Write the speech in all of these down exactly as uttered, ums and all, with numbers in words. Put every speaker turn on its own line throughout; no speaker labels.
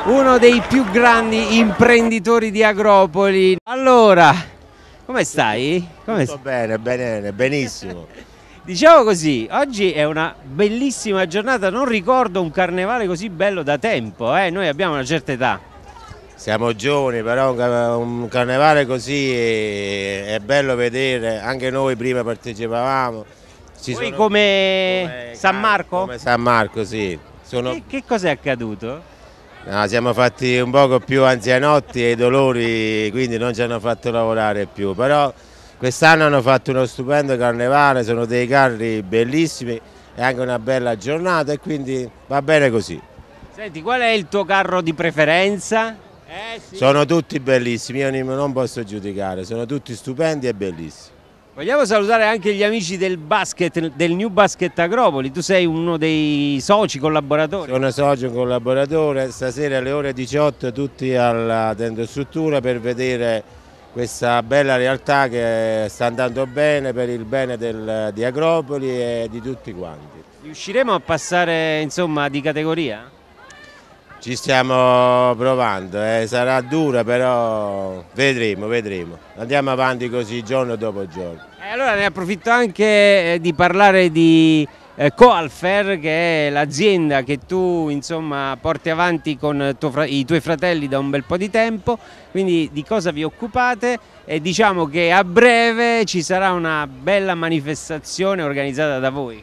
uno dei più grandi imprenditori di Agropoli. Allora, come stai? Come
Tutto bene, bene, benissimo.
Diciamo così, oggi è una bellissima giornata, non ricordo un carnevale così bello da tempo, eh? Noi abbiamo una certa età.
Siamo giovani, però un carnevale così è, è bello vedere, anche noi prima partecipavamo. Ci
Poi
sono,
come,
come
San Marco?
Come San Marco, sì. Sono...
Che, che cos'è accaduto?
No, siamo fatti un poco più anzianotti e i dolori quindi non ci hanno fatto lavorare più, però quest'anno hanno fatto uno stupendo carnevale, sono dei carri bellissimi e anche una bella giornata e quindi va bene così.
Senti, qual è il tuo carro di preferenza?
Eh, sì. Sono tutti bellissimi, io non posso giudicare, sono tutti stupendi e bellissimi.
Vogliamo salutare anche gli amici del basket, del New Basket Agropoli, tu sei uno dei soci collaboratori.
Sono socio collaboratore, stasera alle ore diciotto tutti alla tendostruttura per vedere questa bella realtà che sta andando bene per il bene del, di Agropoli e di tutti quanti.
Riusciremo a passare insomma di categoria?
Ci stiamo provando, eh. Sarà dura però vedremo, vedremo. Andiamo avanti così giorno dopo giorno.
E allora ne approfitto anche eh, di parlare di eh, Coalfer, che è l'azienda che tu insomma porti avanti con tuo i tuoi fratelli da un bel po' di tempo, quindi di cosa vi occupate e diciamo che a breve ci sarà una bella manifestazione organizzata da voi.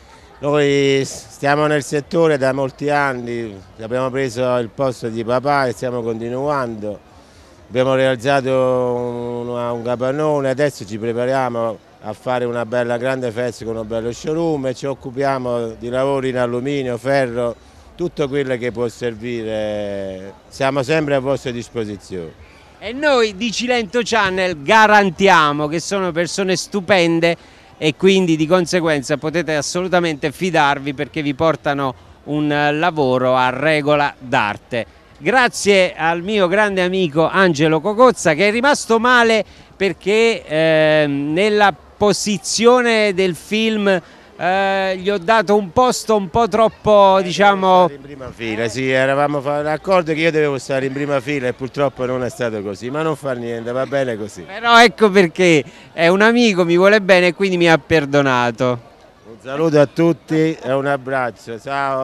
Noi stiamo nel settore da molti anni, abbiamo preso il posto di papà e stiamo continuando. Abbiamo realizzato un, un capannone, adesso ci prepariamo a fare una bella grande festa con un bello showroom e ci occupiamo di lavori in alluminio, ferro, tutto quello che può servire. Siamo sempre a vostra disposizione.
E noi di Cilento Channel garantiamo che sono persone stupende e quindi di conseguenza potete assolutamente fidarvi perché vi portano un lavoro a regola d'arte. Grazie al mio grande amico Angelo Cocozza, che è rimasto male perché eh, nella posizione del film eh, gli ho dato un posto un po' troppo, eh, diciamo...
In prima fila, sì, eravamo d'accordo che io dovevo stare in prima fila e purtroppo non è stato così, ma non fa niente, va bene così.
Però ecco perché è un amico, mi vuole bene e quindi mi ha perdonato.
Un saluto a tutti e un abbraccio, ciao!